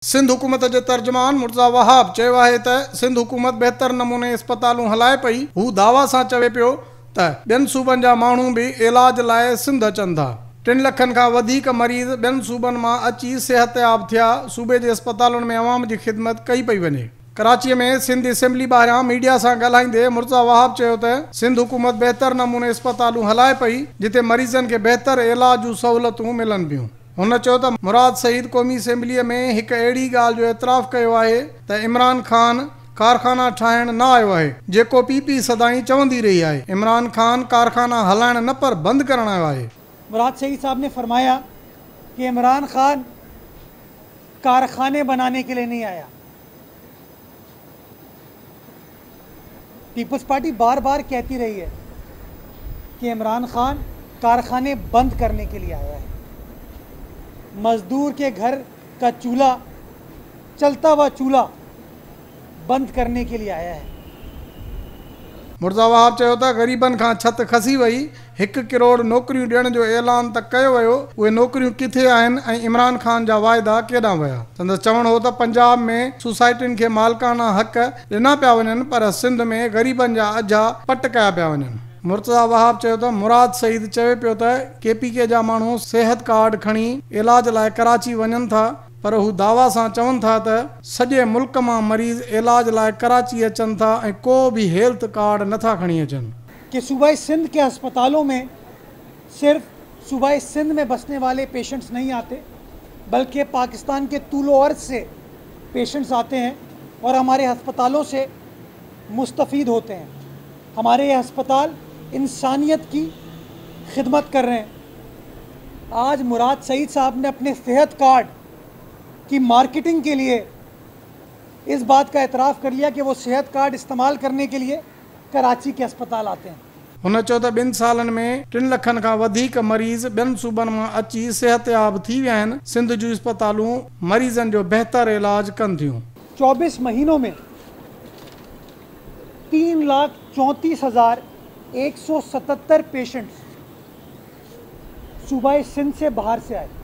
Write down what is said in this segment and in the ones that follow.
सिंध हुकूमत के तर्जमान मुर्तज़ा वहाब चयो आहे त सिंध हुकूमत बेहतर नमूने अस्पतालूं हलाए पई। हू दावा सां चवे पियो त ॿियनि सूबनि जा माण्हू बि इलाज लाइ सिंध अचनि था। 3 लखनि खां वधीक मरीज़ ॿियनि सूबनि मां अची सिहतयाब थिया। सूबे जे अस्पतालुनि में अवाम जी ख़िदमत कई पई वञे। कराची में सिंध असेंबली ॿाहिरां मीडिया सां ॻाल्हाईंदे मुर्तज़ा वहाब चयो त सिंध हुकूमत बेहतर नमूने अस्पतालूं हलाए पई जिते मरीज़नि खे बेहतर इलाज जूं सहूलतूं मिलनि पियूं। हुन चयो त मुराद सईद क़ौमी असेंबलीअ में हिक अहिड़ी ॻाल्हि जो एतिराफ़ कयो आहे त इमरान खान कारखाना ठाहिण न आयो आहे जेको पीपी सदाई चवंदी रही आहे। इमरान खान कारखाना हलाइण न पर बंदि करण आयो आहे। मुराद सईद साहब ने फरमाया कि इमरान खान कारखाने बनाने के लिए नहीं आया। पीपल्स पार्टी बार बार कहती रही है कि इमरान खान कारखाने बंद करने के लिए आया है। मजदूर के घर का चूल्हा, चलता हुआ चूल्हा बंद करने के लिए आया है। मुर्तज़ा वहाब चयो त ग़रीबनि खां छत खसी वई। 1 करोड़ नौकरियूं ॾियण जो ऐलान त कयो वियो, उहे नौकरियूं किथे आहिनि ऐं इमरान खान जा वाइदा केॾां विया। संदसि चवणु हो त पंजाब में सोसाइटियुनि खे मालिकाना हक़ ॾिना पिया वञनि पर सिंध में ग़रीबनि जा अजा पट कया पिया वञनि। मुर्तज़ा वहाब चयो त मुराद सईद चवे पियो त KPK जा माण्हू सेहत कार्ड खणी इलाज लाइ कराची वञनि था पर हू दावा सां चवनि था त सॼे मुल्क मां मरीज़ इलाज लाइ कराची अचनि था ऐं को बि हेल्थ कार्ड नथा खणी अचनि। कि सूबाई सिंध के अस्पतालों में सिर्फ सूबाई सिंध में बसने वाले पेशेंट्स नहीं आते बल्कि पाकिस्तान के तूलो अर्ज से पेशेंट्स आते हैं और हमारे अस्पतालों से मुस्तफ़ीद होते हैं। हमारे ये अस्पताल इंसानियत की खिदमत कर रहे हैं। आज मुराद सईद साहब ने अपने सेहत कार्ड की मार्केटिंग के लिए इस बात का एतराफ़ कर लिया कि वो सेहत कार्ड इस्तेमाल करने के लिए कराची के अस्पताल आते हैं। हुन चयो त 2 सालनि में 3 लखनि खां वधीक मरीज़ ॿियनि सूबनि मां अची सिहतयाब थी विया आहिनि। सिंध जूं अस्पतालूं मरीज़नि जो बहितर इलाज कनि थियूं। 24 महीनों में 3,34,177 पेशेंट्स सूबाई सिंध से बाहर से आए।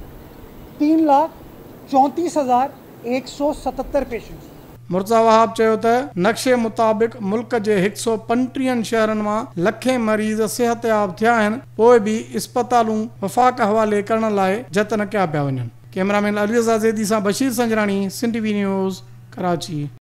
3,34,177 पेशेंट्स। मुर्तज़ा वहाब चयो त नक्शे मुताबिक़ मुल्क जे 135 शहरनि मां लखें मरीज़ सिहतयाब थिया आहिनि पोइ बि अस्पतालूं वफ़ाक़ हवाले करण लाइ जतन कया पिया वञनि। कैमरामैन अली रज़ा ज़ैदी सां बशीर संजराणी, सिंध TV न्यूज़, कराची।